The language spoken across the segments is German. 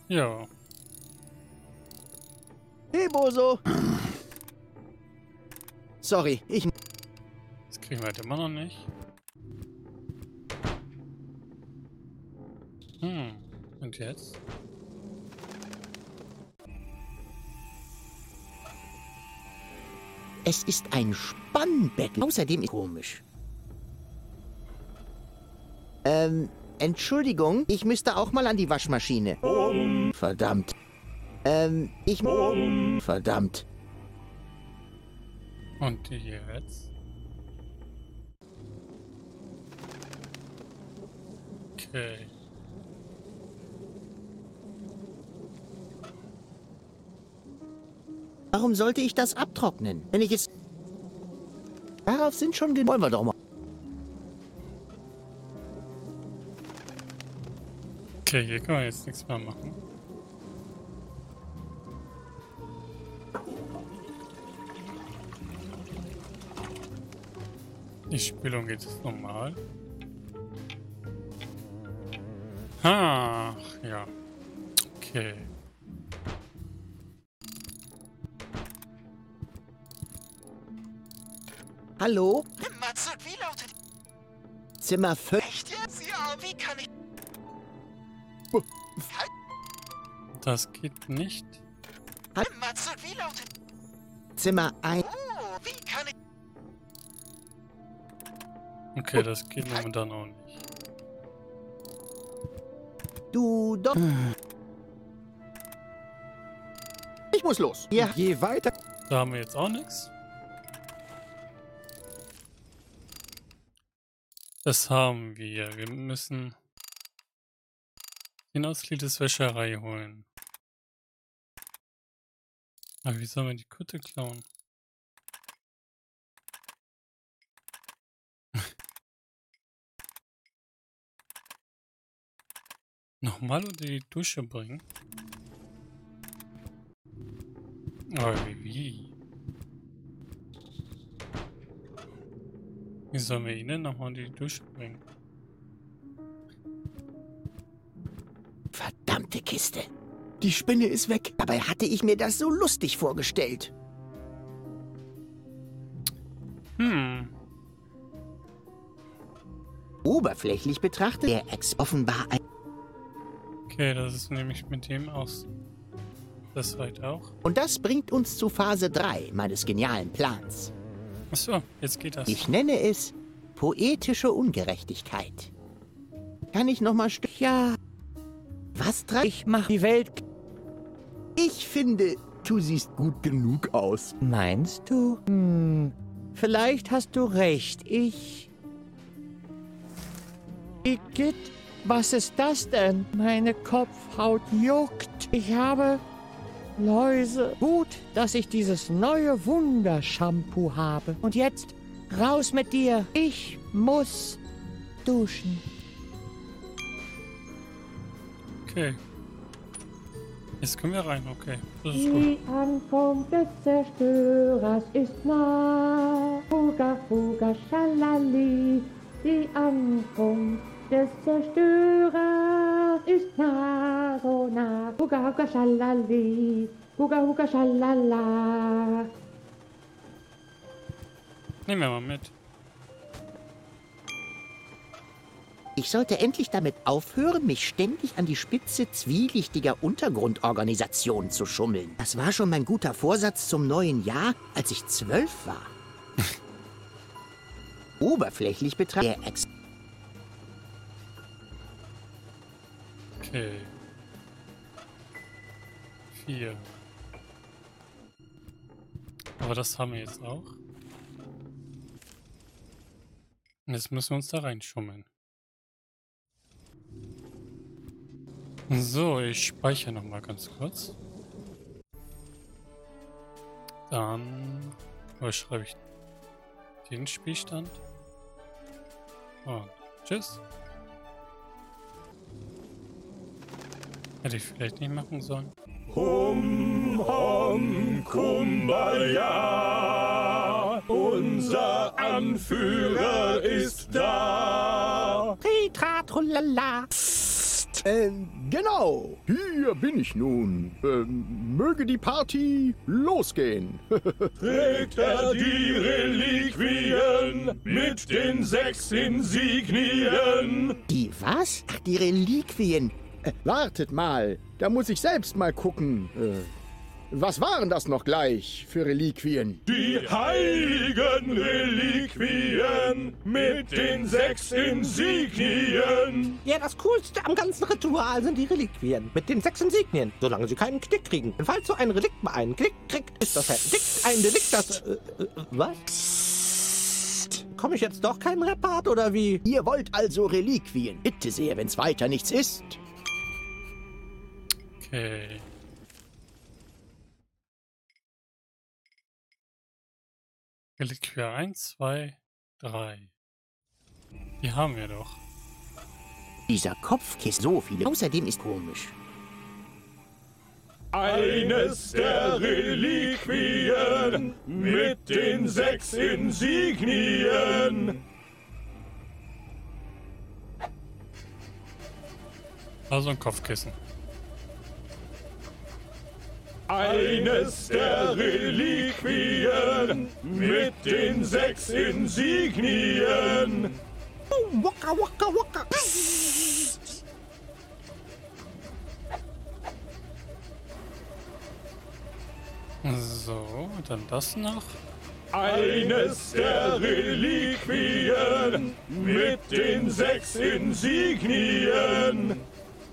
Ja. Hey, Boso. Sorry, Das kriegen wir halt immer noch nicht. Und jetzt? Es ist ein Spannbecken. Außerdem ist komisch. Entschuldigung, ich müsste auch mal an die Waschmaschine. Verdammt. Verdammt. Und jetzt? Okay. Warum sollte ich das abtrocknen, wenn ich es... Darauf sind schon genug... Wollen wir doch mal... Okay, hier können wir jetzt nichts mehr machen. Die Spülung geht es normal. Ach, ja. Okay. Hallo? Matze, wie lautet... Zimmer 5. Echt jetzt? Ja, wie kann ich... Das geht nicht. Matze, wie lautet... Zimmer 1. Oh, wie kann ich... Okay, das geht momentan auch nicht. Du doch... Ich muss los. Ja. Je weiter... Da haben wir jetzt auch nichts. Das haben wir. Wir müssen den aus Lides Wäscherei holen. Aber wie sollen wir die Kutte klauen? Nochmal unter die Dusche bringen? Aber wie? Wie sollen wir ihn denn nochmal unter die Dusche bringen? Verdammte Kiste. Die Spinne ist weg. Dabei hatte ich mir das so lustig vorgestellt. Oberflächlich betrachtet, der Ex offenbar ein... Okay, das ist nämlich mit dem aus. Das halt auch. Und das bringt uns zu Phase 3 meines genialen Plans. Achso, jetzt geht das. Ich nenne es poetische Ungerechtigkeit. Kann ich noch mal Ja. Was Ich mach die Welt... Ich finde, du siehst gut genug aus. Meinst du? Vielleicht hast du recht. Igitt, was ist das denn? Meine Kopfhaut juckt. Ich habe Läuse. Gut, dass ich dieses neue Wundershampoo habe. Und jetzt raus mit dir. Ich muss duschen. Okay. Jetzt können wir rein, okay. Das ist gut. Die Ankunft des Zerstörers ist nah. Fuga, fuga, schalali. Die Ankunft des Zerstörers ist nah, so nah. Fuga, fuga, schalali. Fuga, fuga, schalala. Nehmen wir mal mit. Ich sollte endlich damit aufhören, mich ständig an die Spitze zwielichtiger Untergrundorganisationen zu schummeln. Das war schon mein guter Vorsatz zum neuen Jahr, als ich 12 war. Oberflächlich betrachtet der Ex... Okay. 4. Aber das haben wir jetzt auch. Und jetzt müssen wir uns da reinschummeln. So, ich speichere nochmal ganz kurz. Dann überschreibe ich den Spielstand. Und tschüss. Hätte ich vielleicht nicht machen sollen. Hum, hum, Kumbaya, unser Anführer ist da. Ritratrulala. Genau. Hier bin ich nun. Möge die Party losgehen. Trägt er die Reliquien mit den 6 Insignien? Die was? Ach, die Reliquien. Wartet mal, da muss ich selbst mal gucken. Was waren das noch gleich für Reliquien? Die heiligen Reliquien mit den 6 Insignien. Ja, das Coolste am ganzen Ritual sind die Reliquien mit den 6 Insignien, solange sie keinen Knick kriegen. Und falls so ein Relikt mal einen Knick kriegt, ist das ein Delikt, das... was? Komme ich jetzt doch kein Repart, oder wie? Ihr wollt also Reliquien. Bitte sehr, wenn's weiter nichts ist. Okay. Reliquie 1, 2, 3. Die haben wir doch. Dieser Kopfkissen, so viele. Außerdem ist komisch. Eines der Reliquien mit den 6 Insignien. Also ein Kopfkissen. Eines der Reliquien mit den 6 Insignien. Waka, waka, waka. So, dann das noch. Eines der Reliquien mit den 6 Insignien.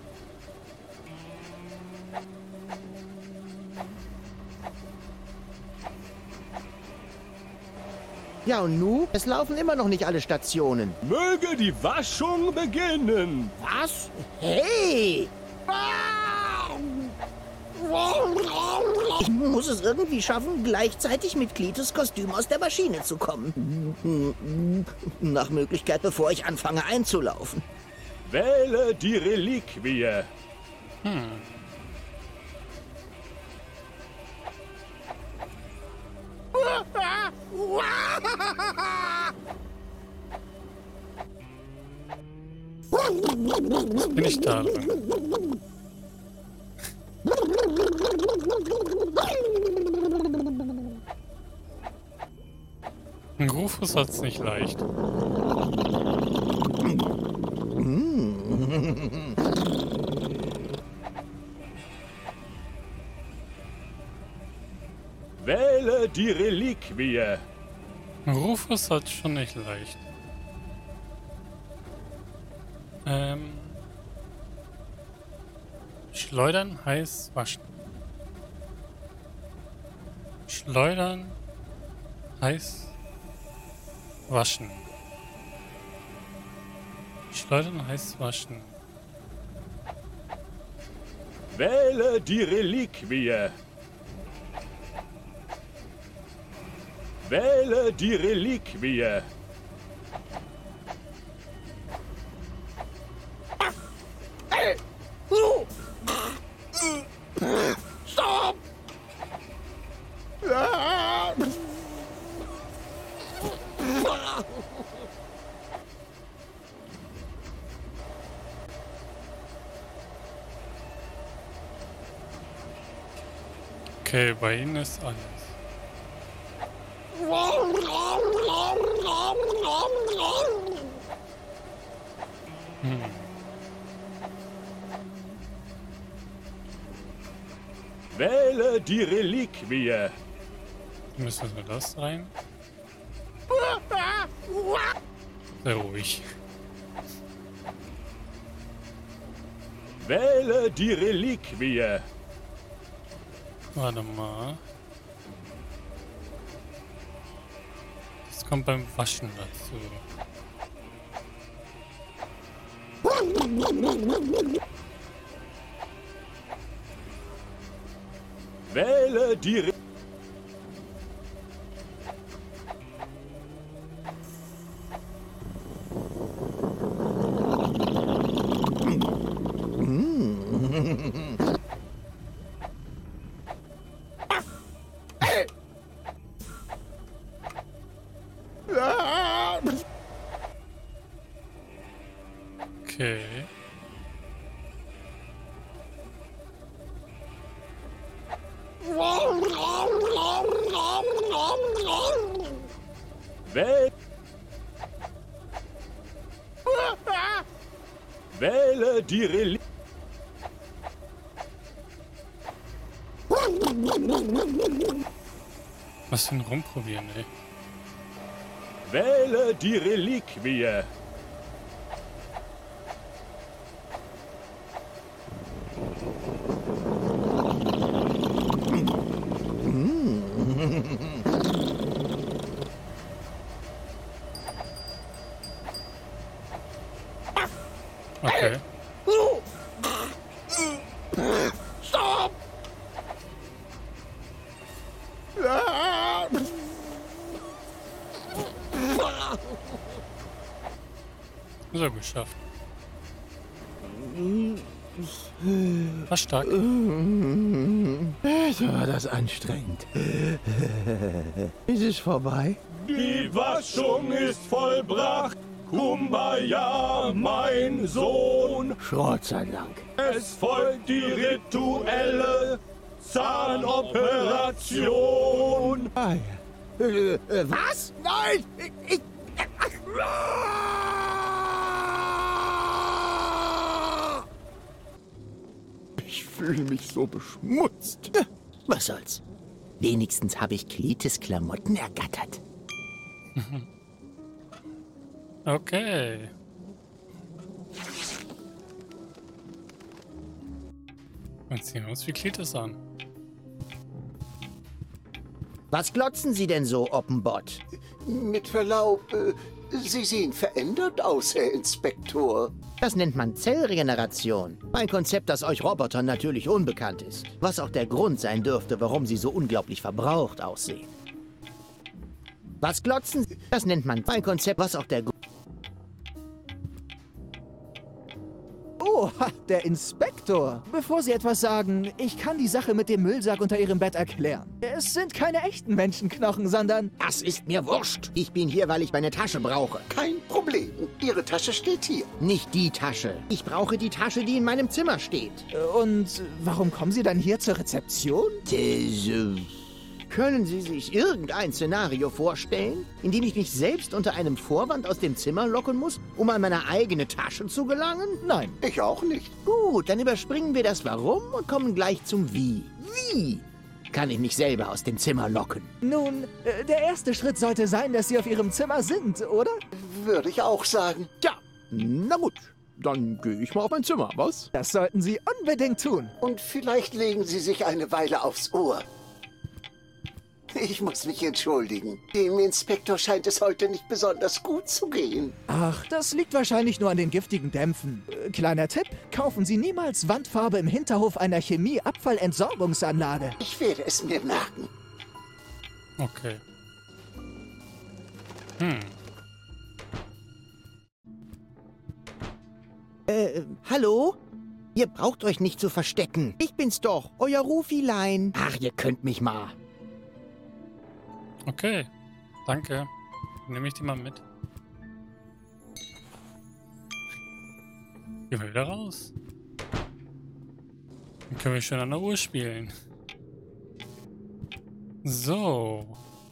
Ja, und nu? Es laufen immer noch nicht alle Stationen. Möge die Waschung beginnen. Was? Hey! Ich muss es irgendwie schaffen, gleichzeitig mit Klitus Kostüm aus der Maschine zu kommen. Nach Möglichkeit, bevor ich anfange einzulaufen. Wähle die Reliquie. Bin ich da drin? Ein Rufus hat's nicht leicht. Wähle die Reliquie. Rufus hat's schon nicht leicht. Schleudern heißt waschen. Schleudern heißt waschen. Schleudern heißt waschen. Wähle die Reliquie. Wähle die Reliquie. Stopp! Okay, bei Ihnen ist alles. Wähle die Reliquie. Müssen wir das rein? Sehr ruhig. Wähle die Reliquie. Warte mal. Das kommt beim Waschen dazu. Wähle die Reliquie. Okay. Wähl Wähle die Reliquie. Was für ein Rumprobieren, ey. Wähle die Reliquie. Okay. Stopp! So geschafft. War stark. War das anstrengend. Ist es vorbei? Die Waschung ist vollbracht. Kumbaya, mein Sohn. Schrott sei Dank. Es folgt die rituelle Zahnoperation. Ah, ja. Was? Nein! Ich fühle mich so beschmutzt. Was soll's? Wenigstens habe ich Kletes Klamotten ergattert. Okay. Und ziehen wir uns wie Kletes an. Was glotzen Sie denn so, Oppenbott? Mit Verlaub, Sie sehen verändert aus, Herr Inspektor. Das nennt man Zellregeneration. Ein Konzept, das euch Robotern natürlich unbekannt ist. Was auch der Grund sein dürfte, warum sie so unglaublich verbraucht aussehen. Was glotzen Sie? Das nennt man ein Konzept, was auch der Grund... Oh, der Inspektor. Bevor Sie etwas sagen, ich kann die Sache mit dem Müllsack unter Ihrem Bett erklären. Es sind keine echten Menschenknochen, sondern... Das ist mir wurscht. Ich bin hier, weil ich meine Tasche brauche. Kein Problem. Ihre Tasche steht hier. Nicht die Tasche. Ich brauche die Tasche, die in meinem Zimmer steht. Und warum kommen Sie dann hier zur Rezeption? Können Sie sich irgendein Szenario vorstellen, in dem ich mich selbst unter einem Vorwand aus dem Zimmer locken muss, um an meine eigene Tasche zu gelangen? Nein. Ich auch nicht. Gut, dann überspringen wir das Warum und kommen gleich zum Wie. Wie kann ich mich selber aus dem Zimmer locken? Nun, der erste Schritt sollte sein, dass Sie auf Ihrem Zimmer sind, oder? Würde ich auch sagen. Tja, na gut. Dann gehe ich mal auf mein Zimmer, was? Das sollten Sie unbedingt tun. Und vielleicht legen Sie sich eine Weile aufs Ohr. Ich muss mich entschuldigen. Dem Inspektor scheint es heute nicht besonders gut zu gehen. Ach, das liegt wahrscheinlich nur an den giftigen Dämpfen. Kleiner Tipp, kaufen Sie niemals Wandfarbe im Hinterhof einer Chemieabfallentsorgungsanlage. Ich werde es mir merken. Okay. Hallo? Ihr braucht euch nicht zu verstecken. Ich bin's doch, euer Rufilein. Ach, ihr könnt mich mal. Okay. Danke. Nehme ich die mal mit. Gehen wir wieder raus. Dann können wir schön an der Uhr spielen. So.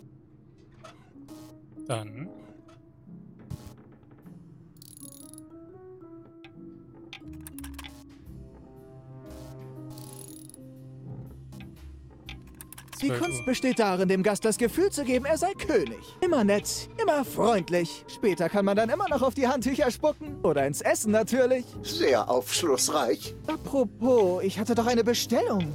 Dann. Die Kunst besteht darin, dem Gast das Gefühl zu geben, er sei König. Immer nett, immer freundlich. Später kann man dann immer noch auf die Handtücher spucken. Oder ins Essen natürlich. Sehr aufschlussreich. Apropos, ich hatte doch eine Bestellung.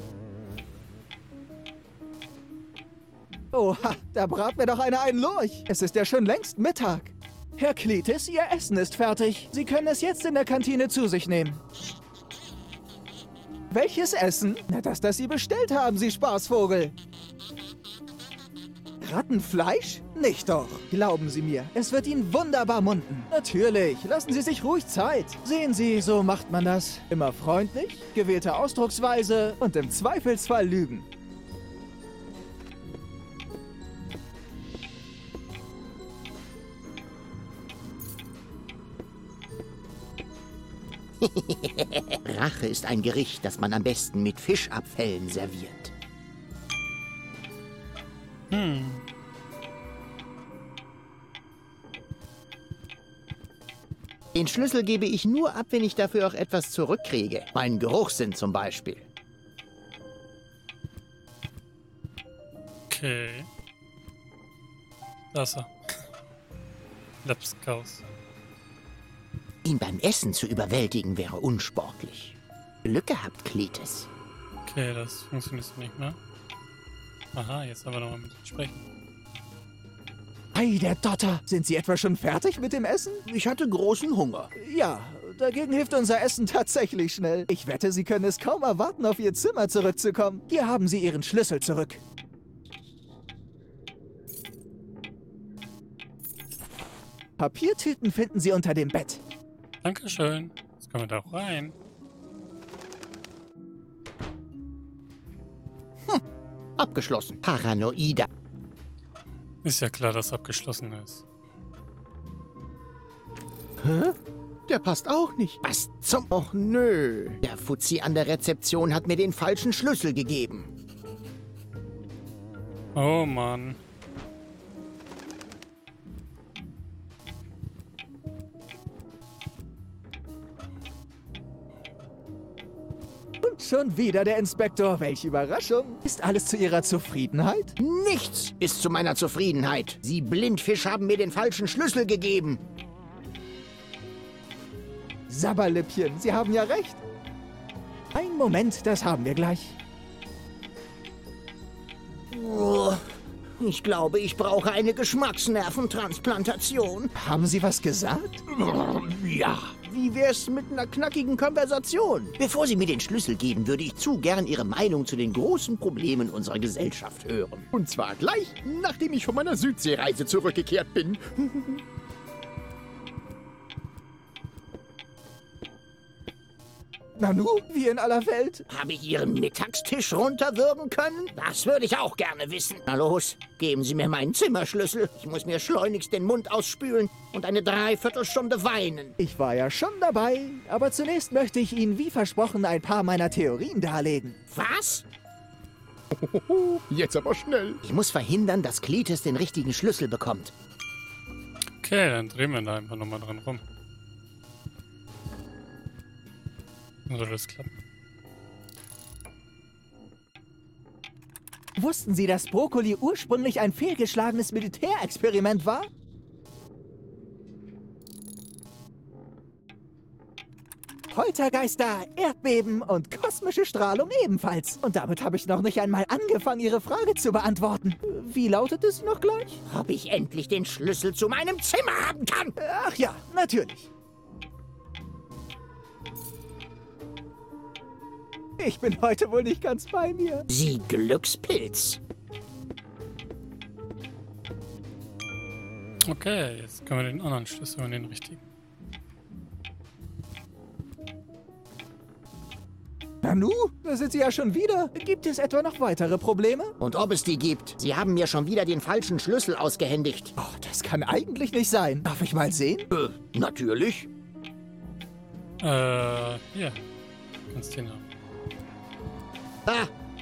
Oha, da brat mir doch einer einen Lurch. Es ist ja schon längst Mittag. Herr Kletes, Ihr Essen ist fertig. Sie können es jetzt in der Kantine zu sich nehmen. Welches Essen? Na, das Sie bestellt haben, Sie Spaßvogel. Rattenfleisch? Nicht doch. Glauben Sie mir, es wird Ihnen wunderbar munden. Natürlich, lassen Sie sich ruhig Zeit. Sehen Sie, so macht man das. Immer freundlich, gewählte Ausdrucksweise und im Zweifelsfall lügen. Rache ist ein Gericht, das man am besten mit Fischabfällen serviert. Den Schlüssel gebe ich nur ab, wenn ich dafür auch etwas zurückkriege. Meinen Geruchssinn zum Beispiel. Okay. Da ist er. Lapskaus. Ihn beim Essen zu überwältigen wäre unsportlich. Glück gehabt, Kletes. Okay, das funktioniert nicht mehr. Aha, jetzt aber nochmal mit ihm sprechen. Ei, der Dotter. Sind Sie etwa schon fertig mit dem Essen? Ich hatte großen Hunger. Ja, dagegen hilft unser Essen tatsächlich schnell. Ich wette, Sie können es kaum erwarten, auf Ihr Zimmer zurückzukommen. Hier haben Sie Ihren Schlüssel zurück. Papiertüten finden Sie unter dem Bett. Dankeschön. Jetzt können wir da auch rein. Abgeschlossen. Paranoida. Ist ja klar, dass abgeschlossen ist. Hä? Der passt auch nicht. Was zum... Och nö. Der Fuzzi an der Rezeption hat mir den falschen Schlüssel gegeben. Oh Mann. Und schon wieder der Inspektor. Welche Überraschung. Ist alles zu Ihrer Zufriedenheit? Nichts ist zu meiner Zufriedenheit. Sie Blindfisch haben mir den falschen Schlüssel gegeben. Sabberlippchen, Sie haben ja recht. Einen Moment, das haben wir gleich. Oh, ich glaube, ich brauche eine Geschmacksnerventransplantation. Haben Sie was gesagt? Ja. Wie wär's mit einer knackigen Konversation? Bevor Sie mir den Schlüssel geben, würde ich zu gern Ihre Meinung zu den großen Problemen unserer Gesellschaft hören. Und zwar gleich, nachdem ich von meiner Südseereise zurückgekehrt bin. Nanu, wie in aller Welt? Habe ich Ihren Mittagstisch runterwürgen können? Das würde ich auch gerne wissen. Na los, geben Sie mir meinen Zimmerschlüssel. Ich muss mir schleunigst den Mund ausspülen und eine Dreiviertelstunde weinen. Ich war ja schon dabei, aber zunächst möchte ich Ihnen wie versprochen ein paar meiner Theorien darlegen. Was? Jetzt aber schnell. Ich muss verhindern, dass Kletes den richtigen Schlüssel bekommt. Okay, dann drehen wir da einfach nochmal dran rum. Dann soll das klappen. Wussten Sie, dass Brokkoli ursprünglich ein fehlgeschlagenes Militärexperiment war? Poltergeister, Erdbeben und kosmische Strahlung ebenfalls. Und damit habe ich noch nicht einmal angefangen, Ihre Frage zu beantworten. Wie lautet es noch gleich? Ob ich endlich den Schlüssel zu meinem Zimmer haben kann? Ach ja, natürlich. Ich bin heute wohl nicht ganz bei mir. Sie Glückspilz. Okay, jetzt können wir den anderen Schlüssel und den richtigen. Nanu, da sind Sie ja schon wieder. Gibt es etwa noch weitere Probleme? Und ob es die gibt. Sie haben mir schon wieder den falschen Schlüssel ausgehändigt. Oh, das kann eigentlich nicht sein. Darf ich mal sehen? Natürlich. Hier. Kannst den haben. Ah,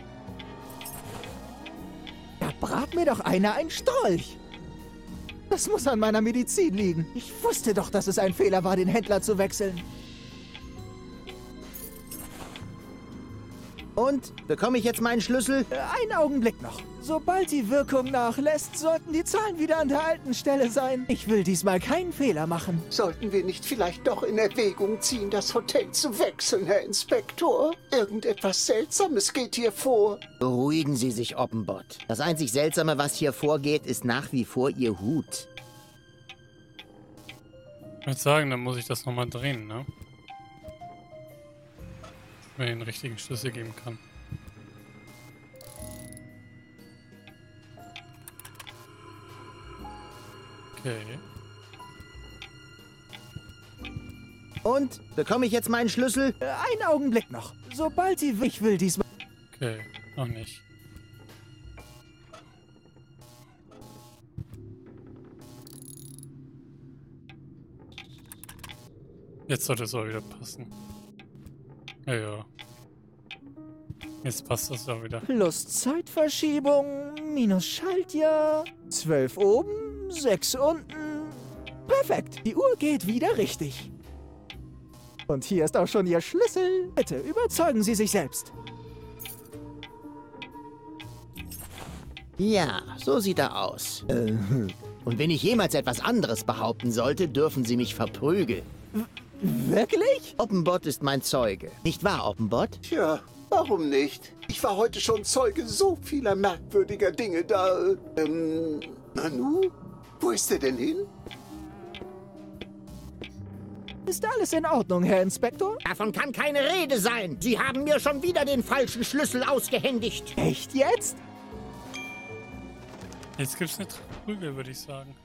Da brat mir doch einer ein Strolch. Das muss an meiner Medizin liegen. Ich wusste doch, dass es ein Fehler war, den Händler zu wechseln. und? Bekomme ich jetzt meinen Schlüssel? Einen Augenblick noch. Sobald die Wirkung nachlässt, sollten die Zahlen wieder an der alten Stelle sein. Ich will diesmal keinen Fehler machen. Sollten wir nicht vielleicht doch in Erwägung ziehen, das Hotel zu wechseln, Herr Inspektor? Irgendetwas Seltsames geht hier vor. Beruhigen Sie sich, Oppenbott. Das einzig Seltsame, was hier vorgeht, ist nach wie vor Ihr Hut. Ich würde sagen, dann muss ich das nochmal drehen, ne? Wenn ich den richtigen Schlüssel geben kann. Okay. Und? Bekomme ich jetzt meinen Schlüssel? Einen Augenblick noch. Sobald die... Ich will diesmal... Okay, noch nicht. Jetzt sollte es auch wieder passen. Ja, ja. Jetzt passt das doch wieder. Plus Zeitverschiebung, minus Schaltjahr, 12 oben, 6 unten. Perfekt, die Uhr geht wieder richtig. Und hier ist auch schon Ihr Schlüssel. Bitte überzeugen Sie sich selbst. Ja, so sieht er aus. Und wenn ich jemals etwas anderes behaupten sollte, dürfen Sie mich verprügeln. Wirklich? Oppenbot ist mein Zeuge. Nicht wahr, Oppenbot? Tja, warum nicht? Ich war heute schon Zeuge so vieler merkwürdiger Dinge, Nanu? Wo ist er denn hin? Ist alles in Ordnung, Herr Inspektor? Davon kann keine Rede sein. Sie haben mir schon wieder den falschen Schlüssel ausgehändigt. Echt jetzt? Jetzt gibt's eine Prügel, würde ich sagen.